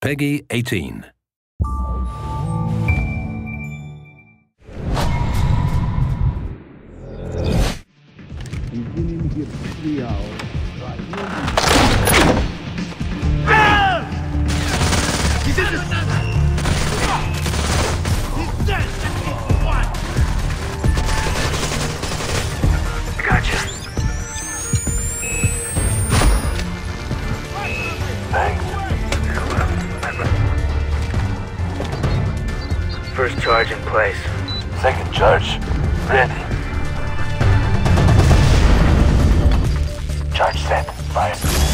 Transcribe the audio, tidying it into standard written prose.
Peggy 18. Gotcha. Thanks. First charge in place. Second charge. Ready. Charge set. Fire.